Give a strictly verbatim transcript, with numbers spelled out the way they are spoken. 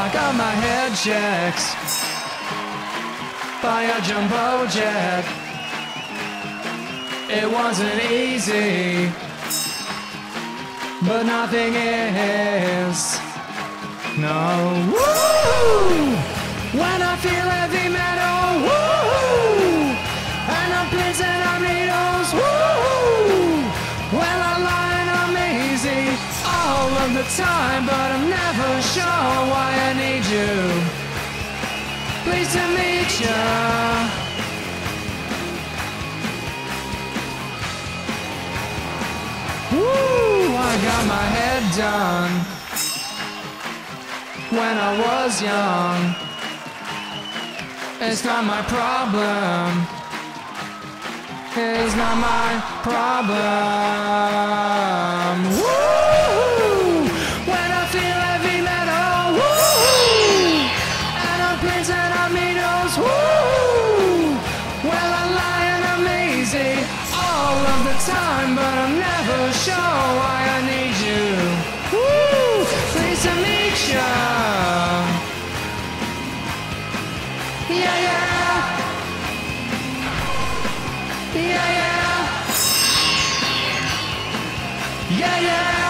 I got my head checked by a jumbo jet. It wasn't easy, but nothing is. No. Woo! When I feel heavy metal, woo! And I'm pins and I'm needles, woo! Well, I lie and I'm easy all of the time, but I'm never sure why I need you. Pleased to meet ya. Woo! I got my head done when I was young. It's not my problem. It's not my problem. Woo! When I feel heavy metal, woo! And I'm pins and I'm needles, woo! Well, I lie and I'm easy all of the time, but I'm never sure why I need you. Woo! Pleased to meet ya. Yeah, yeah. Yeah, yeah. Yeah, yeah.